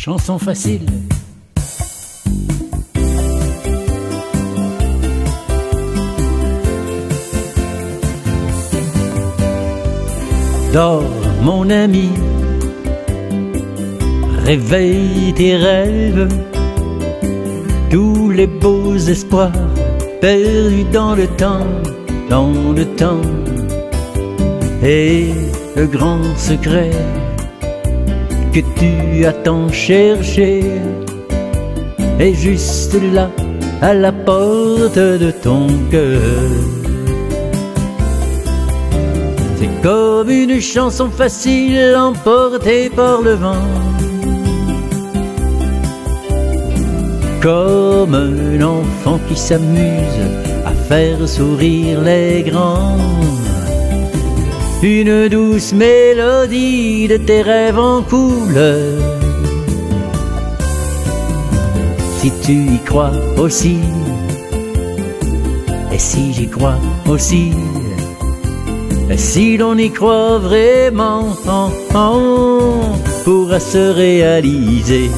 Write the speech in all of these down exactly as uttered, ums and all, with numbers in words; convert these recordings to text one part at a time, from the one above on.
chanson facile. Dors, mon ami, réveille tes rêves, tous les beaux espoirs perdus dans le temps, dans le temps. Et le grand secret que tu as tant cherché est juste là, à la porte de ton cœur. C'est comme une chanson facile emportée par le vent, comme un enfant qui s'amuse à faire sourire les grands. Une douce mélodie de tes rêves en couleur. Si tu y crois aussi, et si j'y crois aussi, et si l'on y croit vraiment, on pourra se réaliser.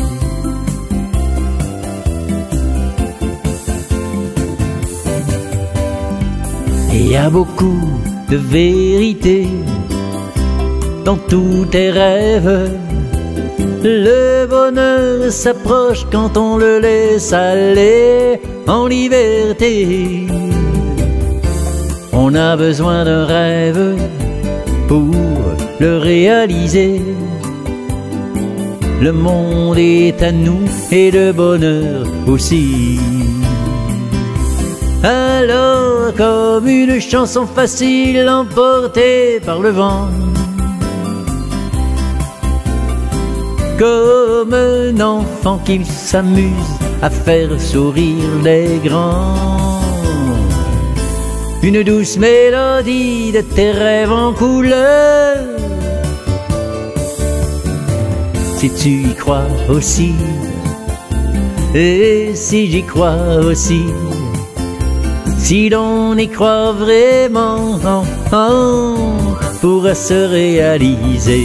Et il y a beaucoup de vérité dans tous tes rêves. Le bonheur s'approche quand on le laisse aller en liberté. On a besoin d'un rêve pour le réaliser. Le monde est à nous et le bonheur aussi. Alors, comme une chanson facile emportée par le vent, comme un enfant qui s'amuse à faire sourire les grands, une douce mélodie de tes rêves en couleur. Si tu y crois aussi, et si j'y crois aussi, si l'on y croit vraiment, on pourra se réaliser.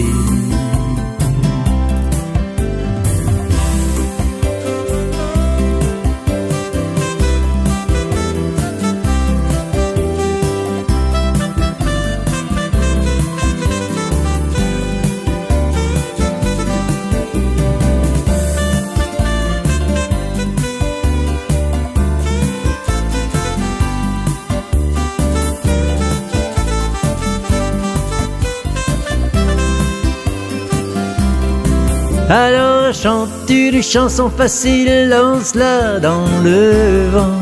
Alors chante une chanson facile, lance-la dans le vent.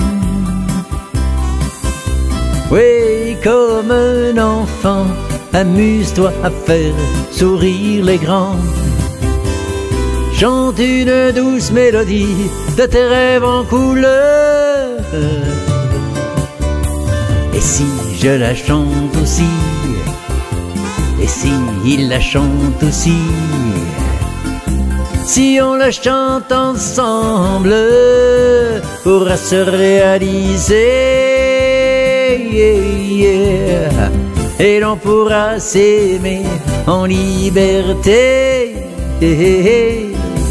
Oui, comme un enfant, amuse-toi à faire sourire les grands. Chante une douce mélodie de tes rêves en couleur. Et si je la chante aussi, et si il la chante aussi, si on la chante ensemble, pourra se réaliser, yeah, yeah. Et l'on pourra s'aimer en liberté, yeah.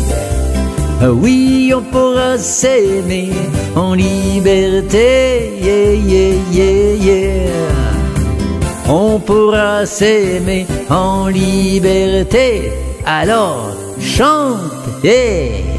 Oui, on pourra s'aimer en liberté, yeah, yeah, yeah, yeah. On pourra s'aimer en liberté. Alors chante, yeah.